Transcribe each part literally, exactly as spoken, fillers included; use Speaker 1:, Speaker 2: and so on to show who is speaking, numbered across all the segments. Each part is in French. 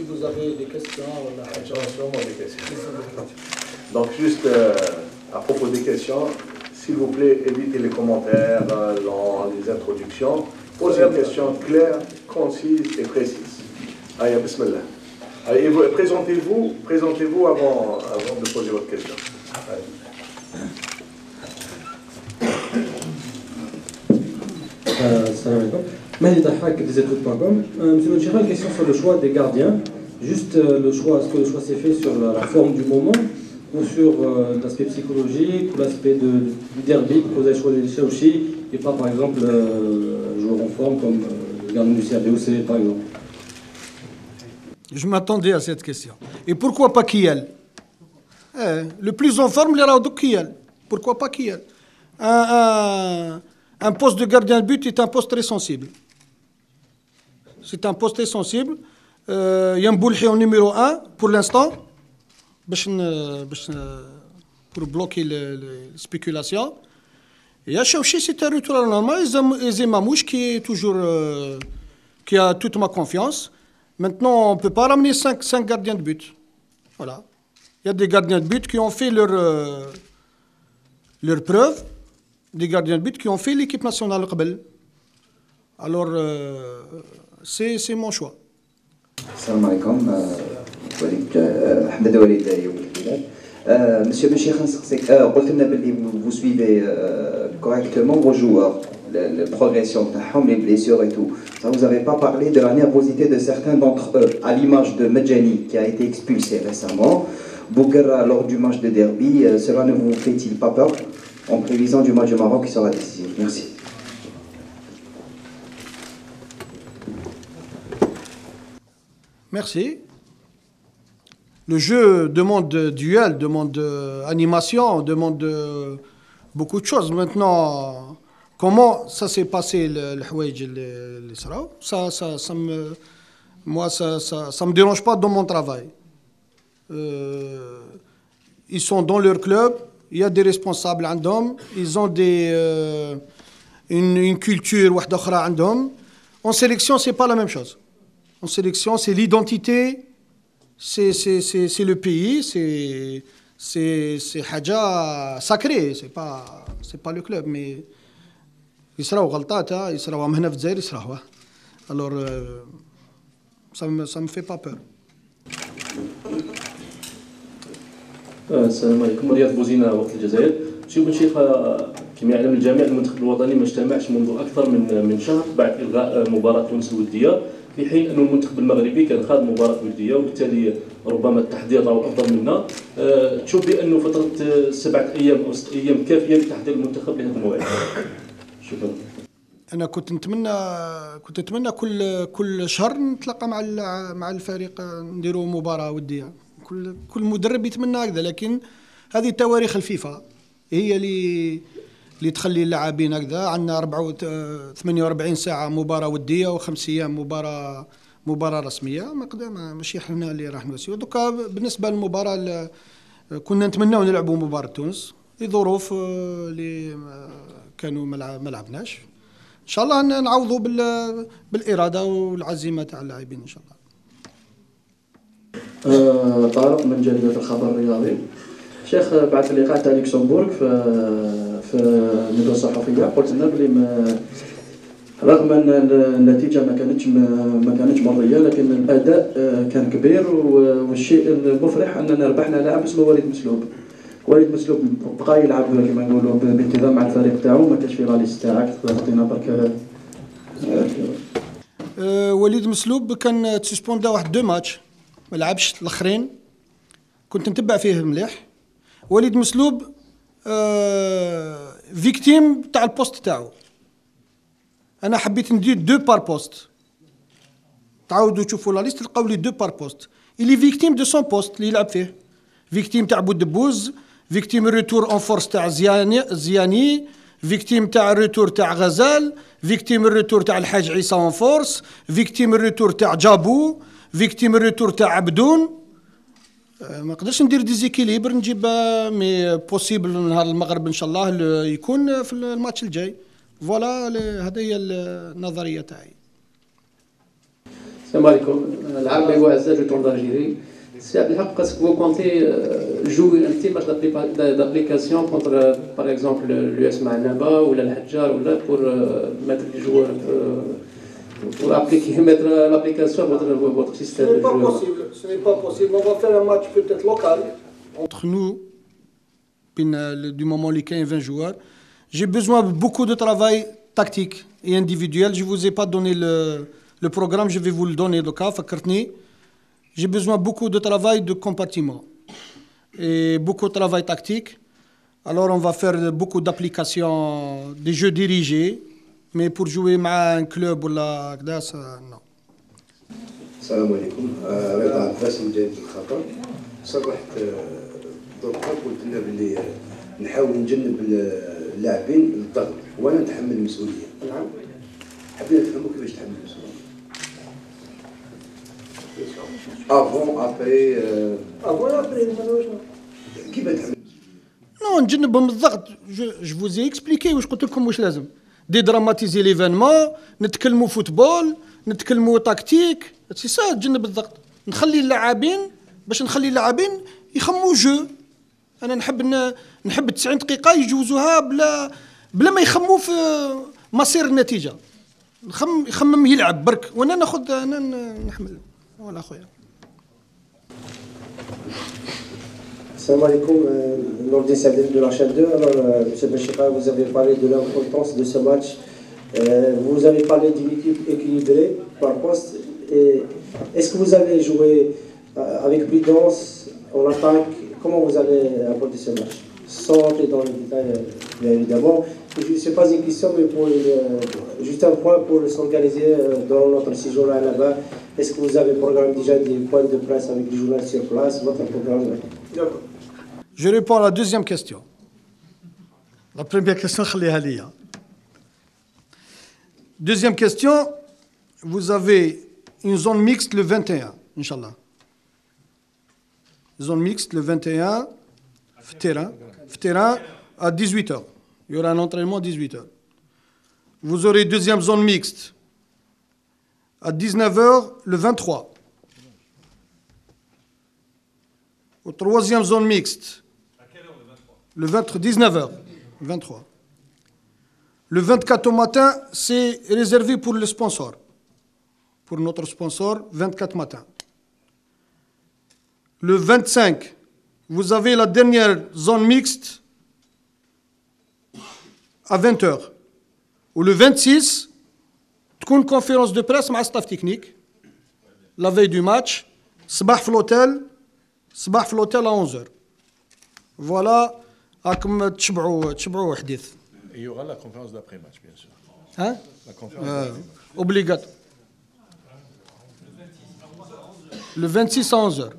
Speaker 1: si vous avez des questions, on a
Speaker 2: sûrement des questions. Donc juste euh, à propos des questions, s'il vous plaît, évitez les commentaires euh, dans les introductions. Posez une question claire, concise et précise. Allez, bismillah. Allez, vous, présentez-vous, présentez-vous avant, avant de poser votre question. Allez.
Speaker 3: Salam alaikum. Mahdi Dahak, des études point com. Monsieur Modjira, une question sur le choix des gardiens. Juste euh, le choix, est-ce que le choix s'est fait sur la, la forme du moment ou sur euh, l'aspect psychologique ou l'aspect de, du derby, que vous avez choisi les Chaouchi et pas par exemple euh, joueur en forme comme euh, le gardien du C R B O C par exemple?
Speaker 1: Je m'attendais à cette question. Et pourquoi pas Kiel? eh, Le plus en forme, il y aura Kiel. Pourquoi pas Kiel? un, un, un poste de gardien de but est un poste très sensible. C'est un poste très sensible. Euh, Yamboulhi en numéro un pour l'instant, pour bloquer les, les spéculations. Et à Chaouchi, c'est un retour à la normale. Et Mamouche qui est toujours, euh, qui a toute ma confiance. Maintenant, on ne peut pas ramener cinq, cinq gardiens de but. Voilà. Il y a des gardiens de but qui ont fait leur, euh, leur preuve, des gardiens de but qui ont fait l'équipe nationale Qabel. Alors, euh, c'est, c'est mon choix.
Speaker 4: Salam alaikum. Ahmed Walid Monsieur Bachir, vous suivez correctement vos joueurs, la progression, les blessures et tout. Vous n'avez pas parlé de la nervosité de certains d'entre eux, à l'image de Medjani qui a été expulsé récemment, Bouguera lors du match de derby. Cela ne vous fait-il pas peur en prévision du match du Maroc qui sera décisif? Merci.
Speaker 1: Merci. Le jeu demande duel, demande animation, demande beaucoup de choses. Maintenant, comment ça s'est passé le Houaïj le Sra, ça, ça, ça me, moi, ça, ça, ça me dérange pas dans mon travail. Euh, ils sont dans leur club, il y a des responsables عندهم, ils ont des euh, une, une culture واحدة أخرى عندهم. En sélection, c'est pas la même chose. En sélection, c'est l'identité, c'est, c'est, c'est, c'est le pays, c'est, c'est, c'est haja sacré, c'est pas, c'est pas le club, mais يصراو غلطات, يصراو هنا في الجزائر يصراو. Alors, euh, ça me, ça me fait pas peur.
Speaker 5: السلام عليكم. رياض بوزينة وقت الجزائر. سي بن شيخ، كما يعلم الجميع المنتخب الوطني ما اجتمعش منذ أكثر من من شهر بعد إلغاء مباراة تونس الودية، في حين أن المنتخب المغربي كان خاض مباراة ودية وبالتالي ربما التحضير راهو أفضل منا. تشوف بأنه فترة سبعة أيام أو ست أيام كافية لتحضير المنتخب لهذا الموعد؟ شكرا.
Speaker 1: أنا كنت نتمنى كنت نتمنى كل كل شهر نتلاقى مع مع الفريق نديروا مباراة ودية. كل كل مدرب يتمنى هكذا، لكن هذه تواريخ الفيفا هي اللي اللي تخلي اللاعبين هكذا. عندنا أربعة ثمانية وأربعين ساعة مباراة ودية وخمس أيام مباراة مباراة رسمية. ما قدام ماشي احنا اللي راح نوسيو. دوكا بالنسبة للمباراة كنا نتمناو نلعبوا مباراة تونس لظروف اللي كانوا ما لعبناش. ان شاء الله نعوضوا بالاراده والعزيمه تاع اللاعبين ان شاء الله.
Speaker 5: أه طارق من جريده الخبر الرياضي. شيخ، بعد اللقاء تاع لوكسمبورغ في في الندوه الصحفيه قلت لنا بلي رغم ان النتيجه ما كانتش ما كانتش مرضيه، لكن الاداء كان كبير، والشيء المفرح اننا ربحنا لاعب اسمه وليد مسلوب. وليد مسلوب بقى يلعب كما نقولوا بانتظام مع الفريق تاعو، ما كانش في لا ليست تاعك. تقدر تعطينا برك؟
Speaker 1: أه وليد مسلوب كان تسسبوندا واحد دو ماتش، ما لعبش الاخرين، كنت نتبع فيه مليح. وليد مسلوب أه فيكتيم تاع البوست تاعو. انا حبيت ندير دو بار بوست. تعاودوا تشوفوا لا ليست تلقاو لي دو بار بوست. اللي فيكتيم دو سون بوست اللي يلعب فيه، فيكتيم تاع بودبوز، فيكتيم الريتور اون فورس تاع زياني زياني فيكتيم تاع الريتور تاع غزال، فيكتيم الريتور تاع الحاج عيسى اون فورس، فيكتيم الريتور تاع جابو، فيكتيم الريتور تاع عبدون. ما نقدرش ندير ديزيكيليبر نجيب، مي بوسيبل نهار المغرب ان شاء الله يكون في الماتش الجاي. فوالا هذه هي النظريه تاعي.
Speaker 5: السلام عليكم. العام اللي هو عزاز جو طون d'Algérie. C'est بالحق est-ce que vous comptez jouer un petit match d'application contre par exemple l'U S Mahnaba ou l'Al-Hadjar ou là pour mettre les joueurs pour appliquer mettre l'application votre votre système de
Speaker 1: Ce n'est
Speaker 5: jeu.
Speaker 1: pas possible, ce n'est pas possible. On va faire un match peut-être local entre nous, du moment où il y a vingt joueurs. J'ai besoin de beaucoup de travail tactique et individuel. Je ne vous ai pas donné le, le programme, je vais vous le donner. J'ai besoin de beaucoup de travail de compartiment et beaucoup de travail tactique. Alors on va faire beaucoup d'applications, des jeux dirigés, mais pour jouer avec un club ou là, ça, non.
Speaker 6: السلام عليكم. رضا عباس من جريدة الخطر. صرحت دركا قلت لنا باللي نحاول نجنب اللاعبين الضغط وانا نتحمل المسؤوليه. نعم. حبينا نفهموا كيفاش تحمل المسؤوليه. افون ابري
Speaker 1: افون ابري
Speaker 6: كيف تحمل؟
Speaker 1: نو نجنبهم الضغط. جو فوزي اكسبليكي واش قلت لكم واش لازم. دي دراماتيزي ليفينمون، نتكلموا فوتبول، نتكلموا تكتيك، سي سا تجنب الضغط. نخلي اللاعبين باش نخلي اللاعبين يخموا جو. انا نحب نحب تسعين دقيقه يجوزوها بلا بلا ما يخموا في مصير النتيجه. نخم يخمم يلعب برك وانا ناخذ انا نحمل. فوالا خويا.
Speaker 7: Salam alaikum, Nordin Sadel de la chaîne deux. Alors, euh, M. Bachira, vous avez parlé de l'importance de ce match. Euh, vous avez parlé d'une équipe équilibrée par poste. Et est-ce que vous avez joué euh, avec prudence en attaque? Comment vous allez apporter ce match? Sans entrer dans les détails, bien évidemment. Ce n'est pas une question, mais pour, euh, juste un point pour s'organiser euh, dans notre séjour là-bas. Est-ce que vous avez programmé déjà des points de presse avec les journalistes sur place? Votre programme?
Speaker 1: D'accord. Je réponds à la deuxième question. La première question, khaliha liya. Deuxième question, vous avez une zone mixte le vingt et un, Inch'Allah. Zone mixte le vingt et un, terrain, terrain à dix-huit heures. Il y aura un entraînement à dix-huit heures. Vous aurez deuxième zone mixte à dix-neuf heures le vingt-trois. Au troisième zone mixte. À quelle heure le vingt-trois? Le vingt-trois, dix-neuf heures. vingt-trois. Le vingt-quatre au matin, c'est réservé pour le sponsor. Pour notre sponsor, vingt-quatre matin. Le vingt-cinq, vous avez la dernière zone mixte à vingt heures. Ou le vingt-six, une conférence de presse avec le staff technique, la veille du match, sabah في l'hôtel, sabah في l'hôtel à onze heures. Voilà, راكم تشبعوا تشبعوا حديث.
Speaker 2: Il y aura la conférence d'après-match, bien sûr.
Speaker 1: Hein?
Speaker 2: La conférence
Speaker 1: euh, obligatoire. Le vingt-six à onze heures.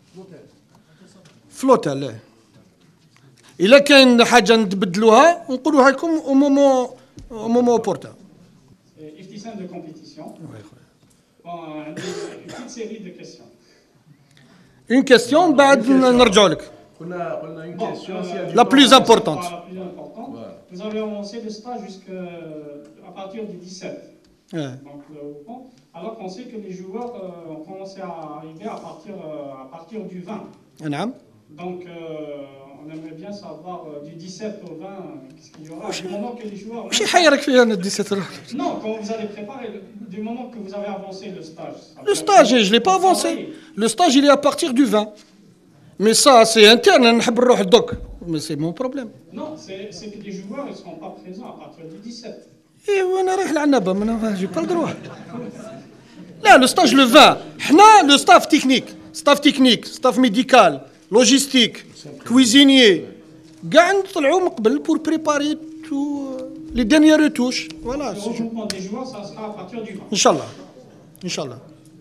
Speaker 1: في l'hôtel. إلا كاين حاجة نتبدلوها نقولوها لكم au moment au moment opportun.
Speaker 8: افتتاح de compétition. Bon, une petite série de questions.
Speaker 1: Une question, بعد نرجعوا لك.
Speaker 2: قلنا قلنا une question s'il y a du
Speaker 1: La plus importante.
Speaker 8: La plus importante. Vous avez avancé le stage jusqu'à à partir du dix-sept.
Speaker 1: Ouais.
Speaker 8: Donc, euh, alors qu'on sait que les joueurs euh, ont commencé à arriver à partir euh, à partir du vingt.
Speaker 1: نعم.
Speaker 8: Donc, euh, on aimerait bien savoir euh, du dix-sept au vingt, qu'est-ce qu'il y aura. Du moment que les joueurs.
Speaker 1: وش يحيرك فيها أنا dix-sept heures?
Speaker 8: Non, quand vous allez préparer, du moment que vous avez avancé le stage.
Speaker 1: Le stage, je ne l'ai pas avancé. Le stage, il est à partir du vingt. Mais ça, c'est interne, نحب نروح الدوك. Mais c'est mon problème.
Speaker 8: Non, c'est que les joueurs ne seront pas présents à partir du dix-sept.
Speaker 1: Et وانا رايح العنبة, ما j'ai pas le droit. Là, le stage le vingt. حنا le staff technique, staff technique, staff médical, logistique, cuisinier. كاع نطلعوا من قبل pour préparer tout les dernières retouches. Voilà.
Speaker 8: Le regroupement des joueurs, ça sera à partir du vingt.
Speaker 1: Inch'Allah. Inch'Allah.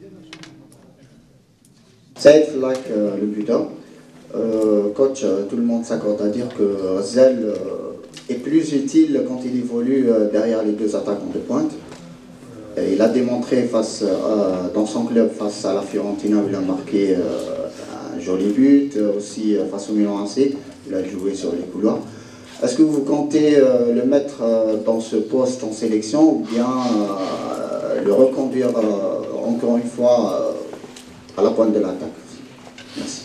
Speaker 9: Saïd Flak, euh, le buteur. Euh, coach, euh, tout le monde s'accorde à dire que Zel euh, est plus utile quand il évolue euh, derrière les deux attaquants de pointe. Et il a démontré face, euh, dans son club face à la Fiorentina où il a marqué euh, un joli but, aussi euh, face au Milan A C, il a joué sur les couloirs. Est-ce que vous comptez euh, le mettre euh, dans ce poste en sélection ou bien euh, le reconduire euh, en encore une fois euh, à la pointe de l'attaque. Merci.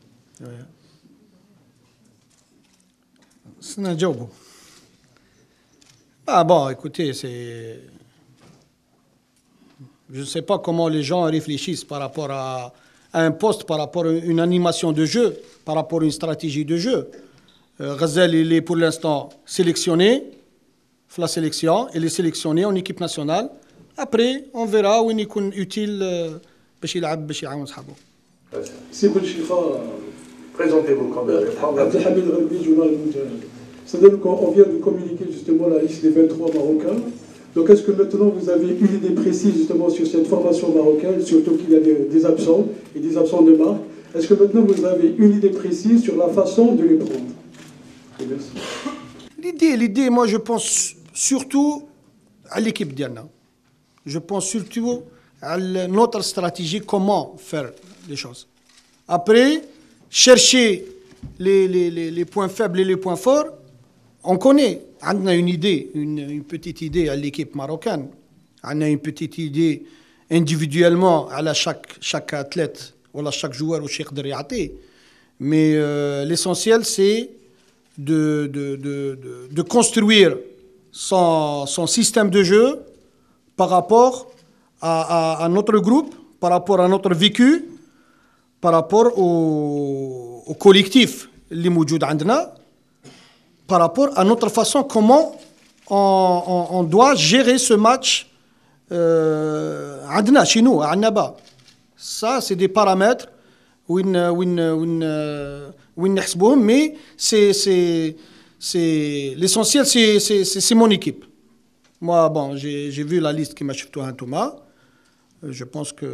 Speaker 1: Ah bon, écoutez, c'est... Je ne sais pas comment les gens réfléchissent par rapport à, à un poste, par rapport à une animation de jeu, par rapport à une stratégie de jeu. Euh, Ghazal, il est pour l'instant sélectionné, la sélection, il est sélectionné en équipe nationale. Après, on verra où il est utile باش يلعب باش يعاون صحابه.
Speaker 10: سي بن شيخا.
Speaker 2: Présentez-vous comme
Speaker 10: عبد الحميد الغربي journal mondial. C'est-à-dire qu'on vient de communiquer justement la liste des vingt-trois Marocains. Donc est-ce que maintenant vous avez une idée précise justement sur cette formation marocaine, surtout qu'il y a des, des absents et des absents de marque. Est-ce que maintenant vous avez une idée précise sur la façon de les prendre? Et merci.
Speaker 1: L'idée, l'idée, moi je pense surtout à l'équipe Diana. Je pense surtout à notre stratégie, comment faire les choses. Après, chercher les, les, les, les points faibles et les points forts, on connaît. On a une idée, une, une petite idée à l'équipe marocaine. On a une petite idée individuellement à chaque, chaque athlète ou à chaque joueur ou chaque يعطي. Mais euh, l'essentiel, c'est de, de, de, de, de construire son, son système de jeu par rapport à, à, à notre groupe, par rapport à notre vécu, par rapport au, au collectif اللي موجود عندنا, par rapport à notre façon comment on, on, on doit gérer ce match عندنا chez nous, à Annaba. Ça, c'est des paramètres وين وين وين وين نحسبوهم, mais c'est c'est c'est l'essentiel, c'est c'est c'est mon équipe. Moi, bon, j'ai j'ai vu la liste qui m'a شفتوها انتوما. Je pense que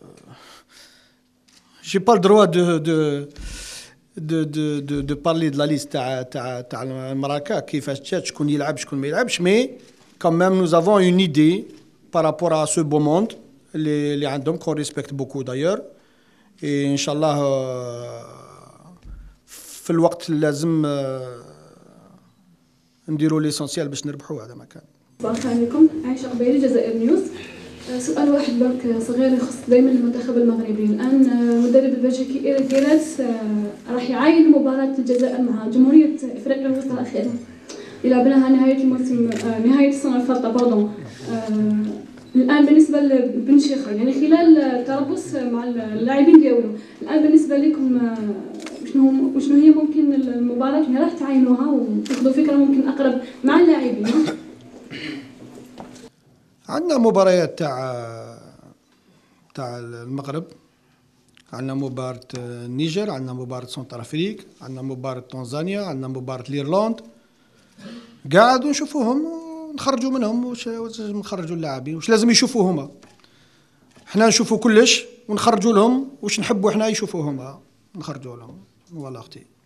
Speaker 1: j'ai pas le droit de de de de de, de parler de la liste تاع تاع تاع المراكا كيفاش جات شكون يلعب شكون ما يلعبش, mais quand même nous avons une idée par rapport à ce beau monde اللي اللي عندهم qu'on respecte beaucoup d'ailleurs. et ان شاء الله في الوقت اللازم نديروا ليسونسيال باش نربحوا. هذا ما كان.
Speaker 11: السلام عليكم، عايشه قبيلي، جزائر نيوز. سؤال واحد برك صغير يخص دائما المنتخب المغربي. الان المدرب البلجيكي إيريك جيراتس راح يعاين مباراه الجزائر مع جمهوريه افريقيا الوسطى الاخيره اللي لعبناها نهايه الموسم نهايه السنه الفارطه باردون. الان بالنسبه لبن شيخ، يعني خلال التربص مع اللاعبين ديالو، الان بالنسبه لكم شنو شنو هي ممكن المباراه اللي راح تعاينوها وتاخذوا فكره ممكن اقرب مع اللاعبين؟
Speaker 1: عندنا مباريات تاع تاع المغرب، عندنا مباراة النيجر، عندنا مباراة سنتر افريك، عندنا مباراة تنزانيا، عندنا مباراة الإيرلند. قاعد ونشوفوهم ونخرجوا منهم واش نخرجوا اللاعبين، واش لازم يشوفوا هما. حنا نشوفوا كلش ونخرجوا لهم واش نحبوا حنا يشوفوا هما، نخرجوا لهم. والله اختي.